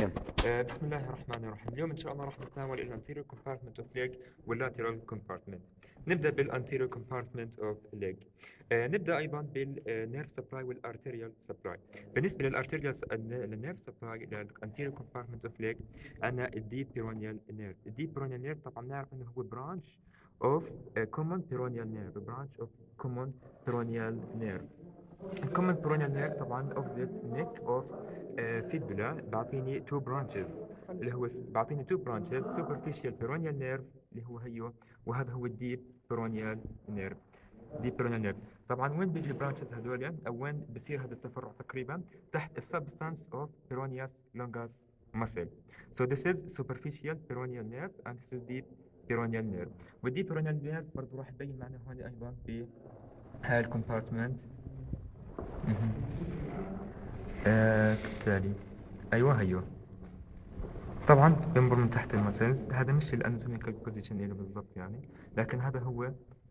تمام. بسم الله الرحمن الرحيم. اليوم إن شاء الله راح نتناول ال anterior compartment of leg وال lateral compartment. نبدأ بال anterior compartment of leg. نبدأ أيضا بال nerve supply وال arterial supply. بالنسبة لل arterial nerve supply لل anterior compartment of leg عندنا ال deep peroneal nerve. ال deep peroneal nerve طبعا نعرف إنه هو branch of common peroneal nerve. branch of common peroneal nerve. الكومن برونيال نير طبعا اوبزيت نيك اوف فيبولا بعطيني تو برانشز اللي هو بعطيني تو برانشز سوبرفيشال بيرونيال نيرف اللي هو هيو، وهذا هو الديب بيرونيال نيرف. ديب بيرونيال نيرف طبعا وين بيجي البرانشز هذول او وين بصير هذا التفرع تقريبا تحت السبستانس اوف بيرونياس لونجاس muscle. So this is superficial peroneal nerve and this is deep peroneal nerve. والديب peroneal nerve برضه راح يبين معنا هون ايضا في هاي الكومبارتمنت. كالتالي ايوه هيو طبعا بنمر من تحت المسلز. هذا مش الاناتوميكال بوزيشن اللي بالضبط يعني، لكن هذا هو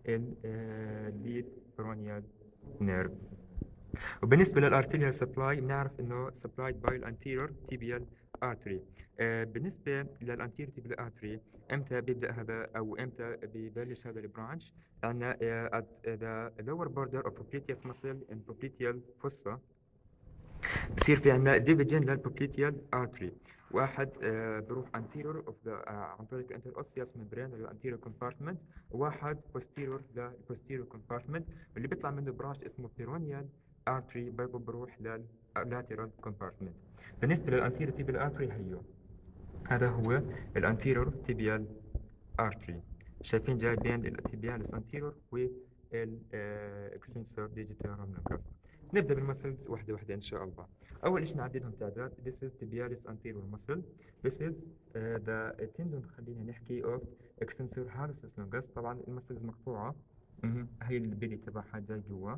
الديب برونيال نيرف. وبالنسبه للارتيريال سبلاي بنعرف انه سبلايد باي الانتيريور تيبيال ارتري. بالنسبه للانتيريور تيبيال ارتري امتى بيبدا هذا او امتى ببلش هذا البرانش؟ عندنا at the lower border of popliteus muscle and popliteal fossa بصير في عندنا ديفيجن للبوبليتيال ارتري. واحد بروح anterior of the عن طريق interosseous membrane اللي هو anterior compartment، وواحد posterior للposterior compartment اللي بيطلع منه براش اسمه peroneal artery برضه بروح للlateral compartment. بالنسبة للانتيريور tibial artery هذا هو الانتيريور tibial artery. شايفين جاي بين التيبيالس anterior والاكستنسور digitorum lucus. نبدأ بالمسلز واحدة واحدة إن شاء الله. أول شيء نعدلهم تعداد. This is tibialis anterior muscle. This is the tendon. خلينا نحكي of extensor hallucis longus. طبعا المسلز مقطوعة. هي البيلي تبعها جاي جوا.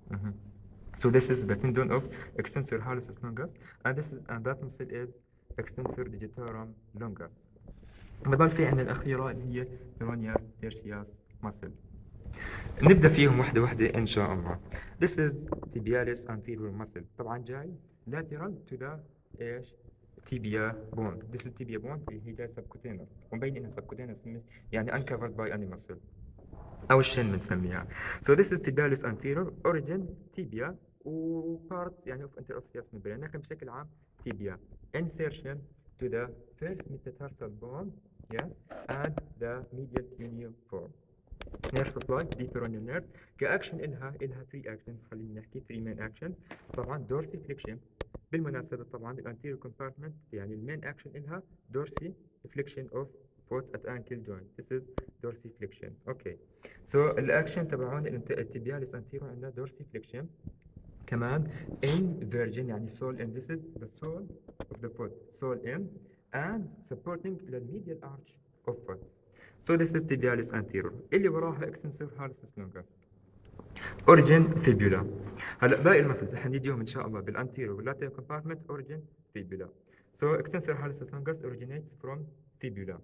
So this is the tendon of extensor hallucis longus and that muscle is extensor digitorum longus. بضل في عندنا الأخيرة اللي هي peroneus tertius muscle. نبدأ فيهم واحدة واحدة إن شاء الله. This is tibialis anterior muscle. طبعا جاي lateral to the إيش؟ tibia bone. This is tibia bone اللي هي جاي subcutaneous ومبين إنها subcutaneous يعني uncovered by any muscle أو الشن بنسميها. So this is tibialis anterior origin tibia و part يعني of interosseous membrane، لكن بشكل عام tibia. Insertion to the first metatarsal bone, yes, and the medial cuneiform. nerve supply deep peroneal nerve. كأكشن إلها 3 actions. خلينا نحكي 3 main actions. طبعا dorsiflexion. بالمناسبة طبعا الانتيريور compartment يعني المين action إلها dorsiflexion of foot at ankle joint. This is dorsiflexion. Okay. So الأكشن تبعون التبياليس anterior عندنا dorsiflexion. كمان inversion يعني sole in. This is the sole of the foot. Sole in and supporting the medial arch of foot. So this is tibialis anterior. اللي وراها extensor hallucis longus. origin fibula. هلا باقي المسلز حنديهم ان شاء الله بالانتيريور واللاترال compartment origin fibula. So extensor hallucis longus originates from fibula.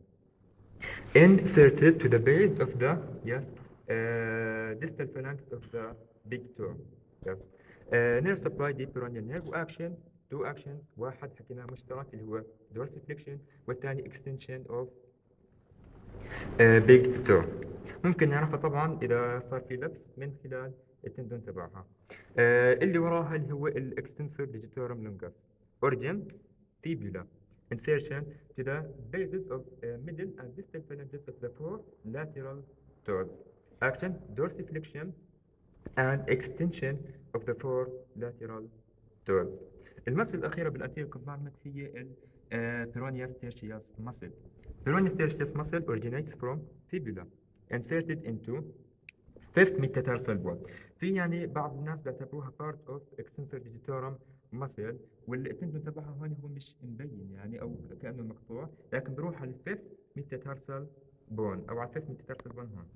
Inserted to the base of the distal phalanx of the big toe. Yes. nerve supply deep peroneal nerve واكشن two actions. واحد حكيناه مشترك اللي هو dorsiflexion والثاني extension of big toe. ممكن نعرفها طبعا إذا صار في لبس من خلال التندون تبعها. اللي وراها اللي هو الاكستنسور digitorum longus. origin fibula. insertion to the bases of middle and distal phalanges of the four lateral toes. action dorsiflexion and extension of the four lateral toes. المسل الأخيرة بالانتيريور compartment هي peroneus tertius muscle. Peroneus tertius muscle originates from fibula inserted into fifth metatarsal bone. في يعني بعض الناس بيعتبروها part of extensor digitorum muscle والتندون تبعها هون هو مش مبين يعني او كأنه مقطوع، لكن بروح على الفيفث metatarsal bone او على الفيفث metatarsal bone هون.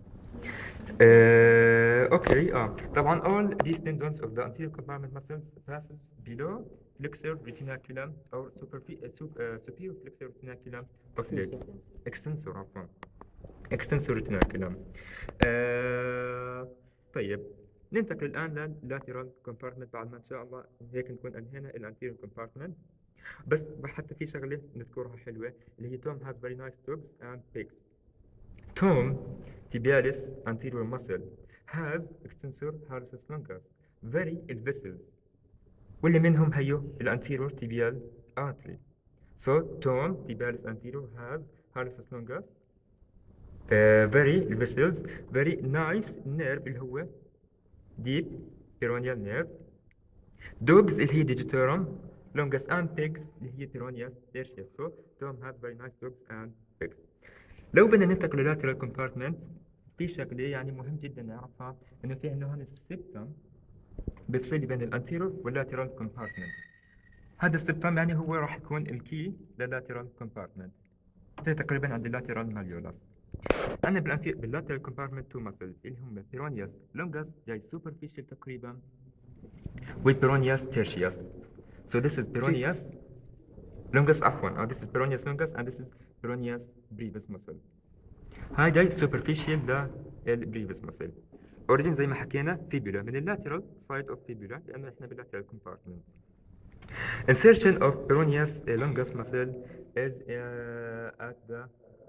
اوكي طبعا all these tendons of the anterior compartment muscles passes below flexor retinaculum or superior flexor retinaculum of leg. extensor عفوا extensor retinaculum. طيب ننتقل الآن لل lateral compartment بعد ما إن شاء الله هيك نكون أنهينا ال anterior compartment. بس حتى في شغله نذكرها حلوه اللي هي توم has very nice dogs and pigs. توم tibialis anterior muscle has extensor hallucis longus very vessels واللي منهم هيو الانتيرور tibial artery. So Tom tibialis anterior has hallucis longus very vessels very nice nerve اللي هو deep peroneal nerve. Dogs اللي هي digitorum longus and pigs اللي هي peroneus tertius. So Tom has very nice dogs and pigs. لو بدنا ننتقل للاترال كومبارتمنت في شغله يعني مهم جدا نعرفها انه في عندنا هون السبتم بيفصل بين الانتيرور واللاترال كومبارتمنت. هذا السبتم يعني هو راح يكون الكي لللاترال كومبارتمنت زي تقريبا عند اللاترال ماليولاس. عندنا باللاترال كومبارتمنت تو ماسلز اللي هم بيرونيوس لونجاس جاي سوبرفيشال تقريبا وبيرونيوس تيرشيوس. So this is peroneus longus عفوا this is peroneus longus and this is peroneus brevis muscle. هاي جاي superficial للبريفس muscle. origin زي ما حكينا fibula من اللاترال side of fibula لأنه إحنا باللاترال compartment. Insertion of peroneus longus muscle is at the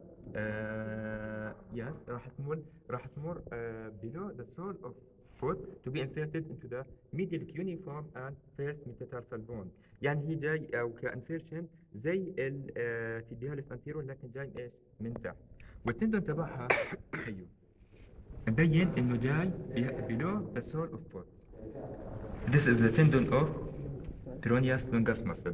yes راح تمر below the sole of foot to be inserted into the medial cuneiform and first metatarsal bone. يعني هي جاي أو كإنسيرشن زي التيبياليس anterior لكن جاي إيش من تحت. والتندون تبعها هيو مبين إنه جاي below the sole of foot. This is the tendon of peroneus longus muscle.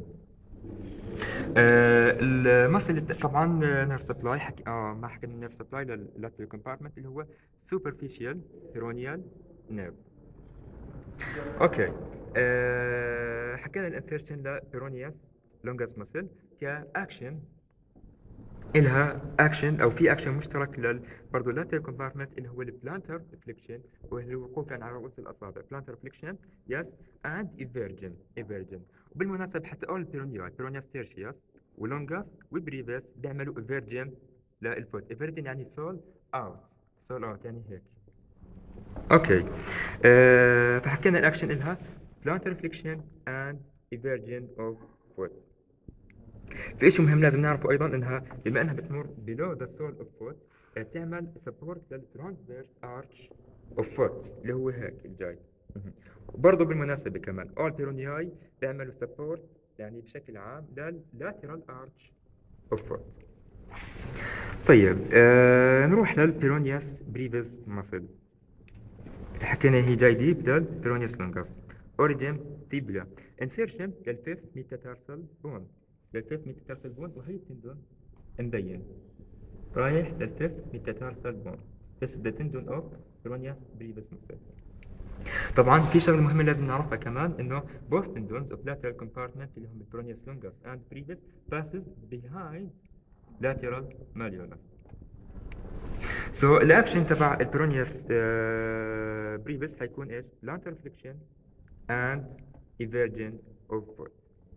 المسل طبعا نيرف سبلاي ما حكينا نيرف سبلاي لللاترال كومبارتمنت اللي هو superficial peroneal nerve. اوكي حكينا الانسيرشن لبيرونيوس لونجاس مسل كاكشن إلها اكشن او في اكشن مشترك برضه اللاترال كومبارتمنت اللي هو البلانتر فليكشن وهو الوقوف على رؤوس الاصابع بلانتر فليكشن يس اند ايفيرجن. وبالمناسبه حتى اول بيرونيوس تيرشيوس ولونجاس وبريفيس بيعملوا ايفيرجن للفوت. ايفيرجن يعني سول اوت يعني هيك. اوكي فحكينا الاكشن إلها plantar flexion and eversion of foot. في شيء مهم لازم نعرفه ايضا انها بما انها بتمر below the sole of foot بتعمل support للtransverse arch of foot اللي هو هيك الجاي. وبرضه بالمناسبه كمان all peronei بيعملوا support يعني بشكل عام للlateral arch of foot. طيب نروح للبيرونيوس بريفيس muscle. حكينا هي جاي ديب للبيرونيوس لونجاس. origin fibula insertion للفيفث ميتاتارسال بون وهي التندون مبين رايح للفيفث ميتاتارسال بون. This is the tendon of peroneus brevis muscle. طبعا في شغله مهمه لازم نعرفها كمان انه both tendons of lateral compartment اللي هم peroneus longus and brevis passes behind lateral malleolus. So الاكشن تبع البيرونيوس بريفيس حيكون ايش؟ plantar flexion and eversion of foot.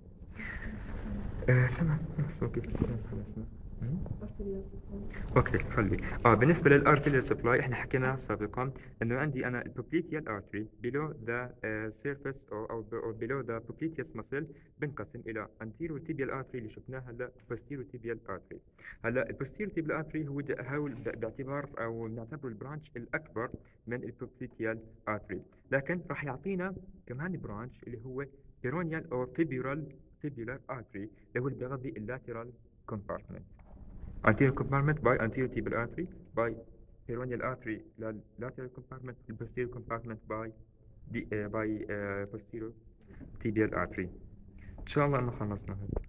تمام اوكي اوكي خلي بالنسبه للارتيريال سبلاي احنا حكينا سابقا انه عندي انا البوبليتيال ارتري below the surface او below the popliteus muscle بنقسم الى anterior tibial artery اللي شفناها هلا posterior tibial artery. هلا البوستيريور تيبيال artery هو باعتبار او نعتبره البرانش الاكبر من البوبليتيال artery لكن راح يعطينا كمان برانش اللي هو peroneal or fibular artery اللي هو اللي بيغذي اللاترال compartment. anterior compartment by anterior tibial artery by peroneal artery lateral compartment posterior compartment by posterior tibial artery. إن شاء الله إنه خلصنا هذا.